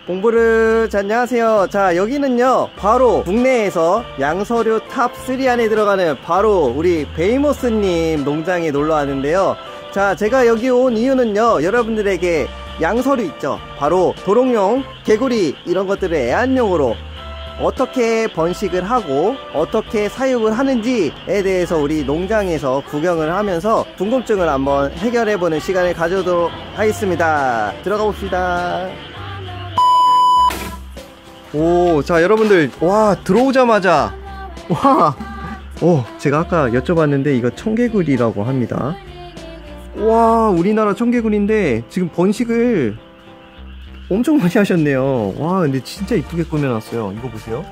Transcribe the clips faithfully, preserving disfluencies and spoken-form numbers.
공부를. 자, 안녕하세요. 자, 여기는요 바로 국내에서 양서류 탑 쓰리 안에 들어가는 바로 우리 베이모스님 농장에 놀러 왔는데요. 자, 제가 여기 온 이유는요, 여러분들에게 양서류 있죠, 바로 도롱뇽, 개구리 이런 것들을 애완용으로 어떻게 번식을 하고 어떻게 사육을 하는지에 대해서 우리 농장에서 구경을 하면서 궁금증을 한번 해결해보는 시간을 가져도록 하겠습니다. 들어가 봅시다. 오, 자 여러분들, 와 들어오자마자 와, 오, 제가 아까 여쭤봤는데 이거 청개구리라고 합니다. 와, 우리나라 청개구리인데 지금 번식을 엄청 많이 하셨네요. 와, 근데 진짜 이쁘게 꾸며놨어요. 이거 보세요.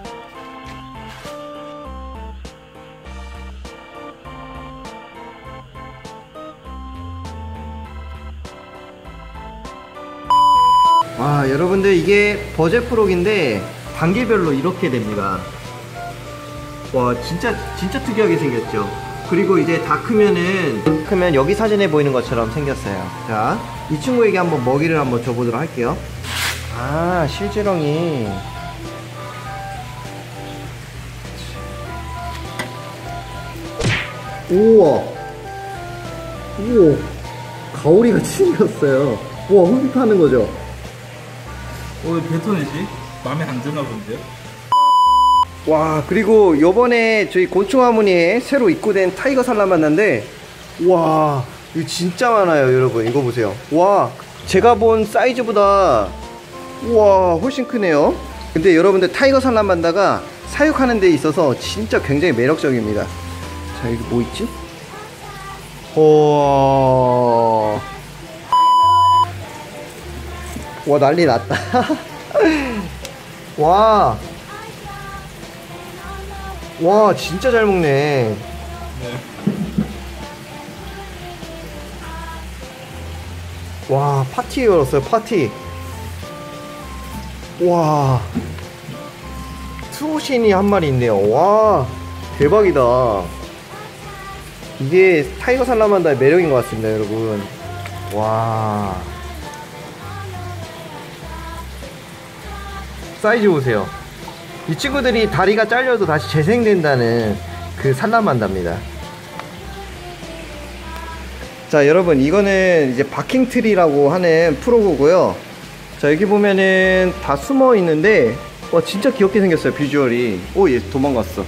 와, 여러분들 이게 버젯프록인데 단계별로 이렇게 됩니다. 와, 진짜 진짜 특이하게 생겼죠. 그리고 이제 다 크면은 크면 여기 사진에 보이는 것처럼 생겼어요. 자, 이 친구에게 한번 먹이를 한번 줘보도록 할게요. 아, 실지렁이. 우와, 우와, 가오리가 생겼어요. 우와, 흡입하는 거죠. 어, 왜 뱉어내지? 마음에 안 드나 본데요? 와, 그리고 요번에 저희 곤충화무늬에 새로 입고된 타이거 살라만다인데, 와, 이거 진짜 많아요. 여러분 이거 보세요. 와, 제가 본 사이즈보다 우와 훨씬 크네요. 근데 여러분들 타이거 살라만다가 사육하는 데 있어서 진짜 굉장히 매력적입니다. 자, 여기 뭐 있지? 우와, 와, 난리 났다. 와, 와, 진짜 잘 먹네. 네. 와, 파티 열었어요, 파티. 와, 트로신이 한 마리 있네요. 와, 대박이다. 이게 타이거 살라만다의 매력인 것 같습니다, 여러분. 와, 사이즈 보세요. 이 친구들이 다리가 잘려도 다시 재생된다는 그 살라만다입니다. 자, 여러분 이거는 이제 바킹트리라고 하는 프로그고요. 자, 여기 보면은 다 숨어 있는데, 와, 진짜 귀엽게 생겼어요, 비주얼이. 오, 얘 도망갔어.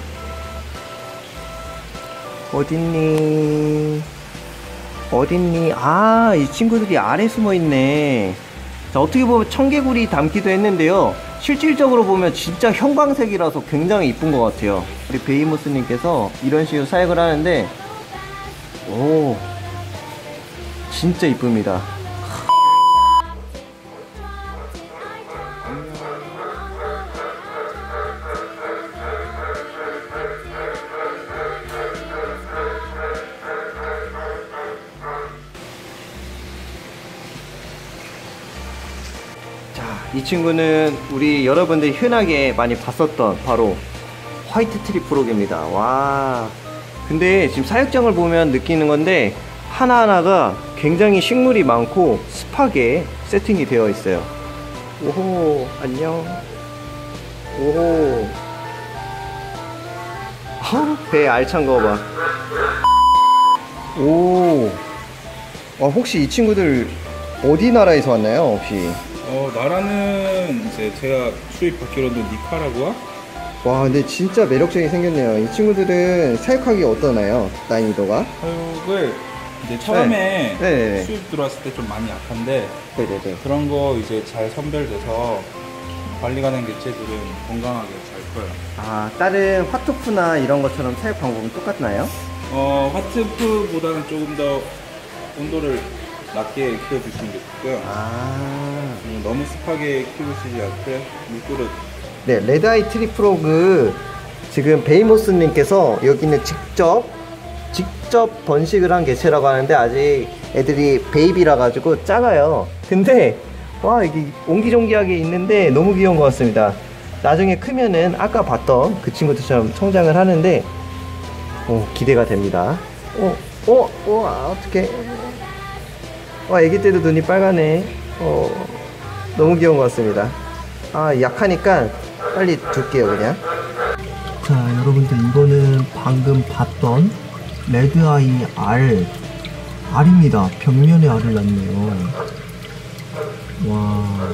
어딨니? 어딨니? 아, 이 친구들이 아래 숨어 있네. 자, 어떻게 보면 청개구리 닮기도 했는데요, 실질적으로 보면 진짜 형광색이라서 굉장히 이쁜 것 같아요. 우리 베이모스님께서 이런 식으로 사육을 하는데, 오, 진짜 이쁩니다. 이 친구는 우리 여러분들이 흔하게 많이 봤었던 바로 화이트 트리 프록입니다. 와, 근데 지금 사육장을 보면 느끼는 건데 하나하나가 굉장히 식물이 많고 습하게 세팅이 되어 있어요. 오호, 안녕. 오호, 어? 배 알찬 거 봐. 오, 와, 혹시 이 친구들 어디 나라에서 왔나요, 혹시? 어, 나라는 이제 제가 수입받기로는 니카라구아? 와, 근데 진짜 매력적이게 생겼네요. 이 친구들은 사육하기 어떠나요? 난이도가? 사육을 이제 처음에 네. 수입 들어왔을 때 좀 많이 약한데, 네네네. 그런 거 이제 잘 선별돼서 관리가 된 개체들은 건강하게 잘 커요. 아, 다른 화투프나 이런 것처럼 사육 방법은 똑같나요? 어, 화트프보다는 조금 더 온도를 낮게 키워주시는 게 좋고요. 아, 너무 습하게 키우시지 않게 물그릇. 네, 레드아이 트리 프로그 지금 베이모스님께서 여기는 직접 직접 번식을 한 개체라고 하는데, 아직 애들이 베이비라 가지고 작아요. 근데 와, 이게 옹기종기하게 있는데 너무 귀여운 것 같습니다. 나중에 크면은 아까 봤던 그 친구들처럼 성장을 하는데, 어, 기대가 됩니다. 어, 어, 어, 아, 어떡해. 와, 애기 때도 눈이 빨가네. 어, 너무 귀여운 것 같습니다. 아, 약하니까 빨리 둘게요, 그냥. 자, 여러분들, 이거는 방금 봤던 레드아이 알. 알입니다. 벽면에 알을 낳네요. 와.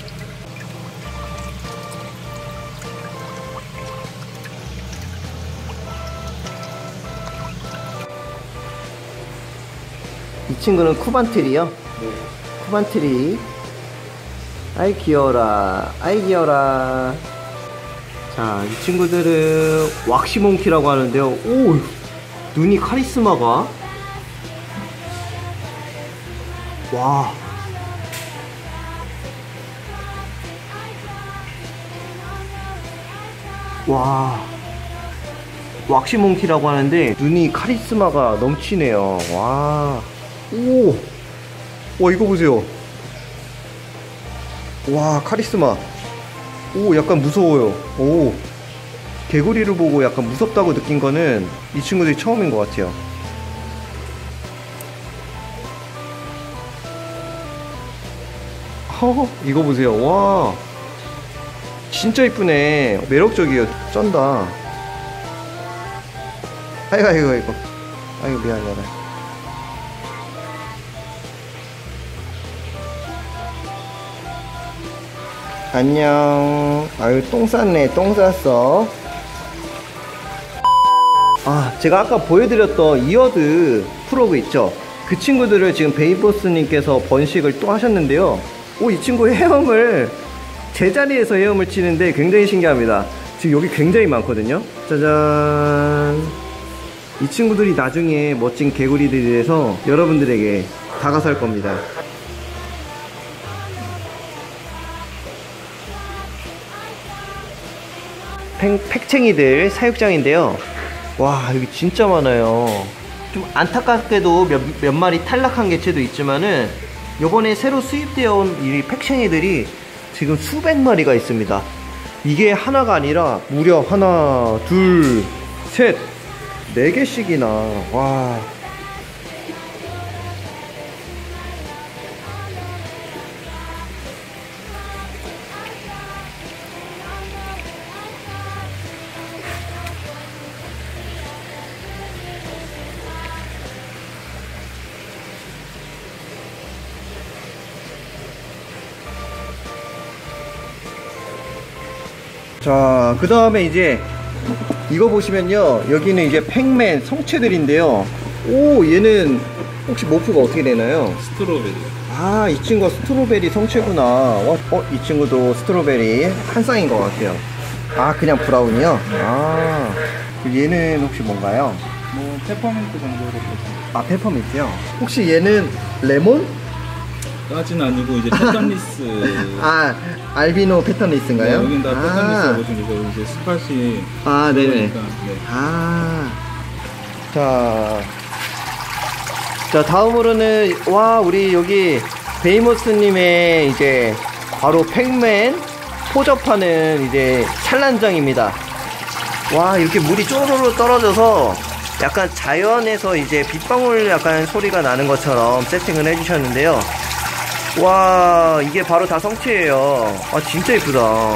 이 친구는 쿠반트리요? 네. 쿠반트리. 아이 귀여워라. 아이 귀여워라. 자, 이 친구들은 왁시몽키라고 하는데요. 오! 눈이 카리스마가. 와. 와. 왁시몽키라고 하는데 눈이 카리스마가 넘치네요. 와. 오. 와, 이거 보세요. 와, 카리스마. 오, 약간 무서워요. 오. 개구리를 보고 약간 무섭다고 느낀 거는 이 친구들이 처음인 것 같아요. 허, 이거 보세요. 와, 진짜 이쁘네. 매력적이에요. 쩐다. 아이고 아이고 아이고 아이고 미안해라. 안녕. 아유, 똥 쌌네. 똥 쌌어. 아, 제가 아까 보여드렸던 이어드 프로그 있죠? 그 친구들을 지금 베이보스님께서 번식을 또 하셨는데요. 오, 이 친구 헤엄을 제자리에서 헤엄을 치는데 굉장히 신기합니다. 지금 여기 굉장히 많거든요. 짜잔. 이 친구들이 나중에 멋진 개구리들이 돼서 여러분들에게 다가설 겁니다. 팽, 팩챙이들 사육장인데요. 와, 여기 진짜 많아요. 좀 안타깝게도 몇, 몇 마리 탈락한 개체도 있지만은 요번에 새로 수입되어 온 이 팩챙이들이 지금 수백 마리가 있습니다. 이게 하나가 아니라 무려 하나, 둘, 셋, 네 개씩이나. 와. 자, 그 다음에 이제 이거 보시면요, 여기는 이제 팩맨 성체들인데요. 오, 얘는 혹시 모프가 어떻게 되나요? 스트로베리. 아, 이 친구가 스트로베리 성체구나. 어, 어, 이 친구도 스트로베리 한 쌍인 것 같아요. 아, 그냥 브라운이요? 아, 얘는 혹시 뭔가요? 뭐 페퍼민트 정도로 보세요. 아, 페퍼민트요? 혹시 얘는 레몬? 까지는 아니고 이제 패턴리스. 아, 알비노 패턴리스인가요? 네, 여긴 다 아. 패턴리스라고 보시면 되죠. 이제 스팟이. 아, 네네. 네. 아. 자. 자, 다음으로는, 와, 우리 여기 베이모스님의 이제 바로 팩맨 포접하는 이제 산란장입니다. 와, 이렇게 물이 쪼로로 떨어져서 약간 자연에서 이제 빗방울 약간 소리가 나는 것처럼 세팅을 해주셨는데요. 와, 이게 바로 다 성체예요. 아, 진짜 이쁘다.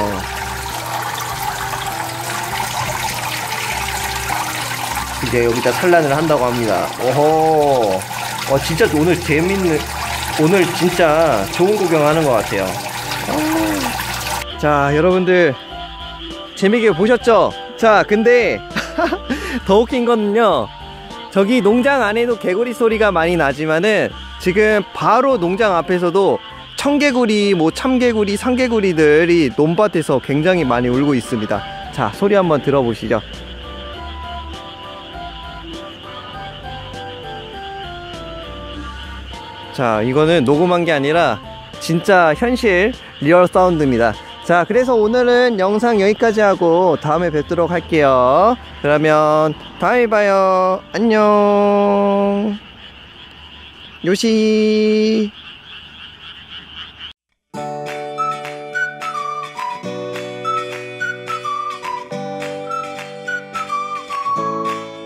이제 여기다 산란을 한다고 합니다. 오호. 와, 진짜 오늘 재밌는, 오늘 진짜 좋은 구경하는 것 같아요. 아. 자, 여러분들 재밌게 보셨죠? 자, 근데 더 웃긴 거는요, 저기 농장 안에도 개구리 소리가 많이 나지만은 지금 바로 농장 앞에서도 청개구리, 뭐 참개구리, 상개구리들이 논밭에서 굉장히 많이 울고 있습니다. 자, 소리 한번 들어보시죠. 자, 이거는 녹음한 게 아니라 진짜 현실 리얼 사운드입니다. 자, 그래서 오늘은 영상 여기까지 하고 다음에 뵙도록 할게요. 그러면 다음에 봐요. 안녕. 요시.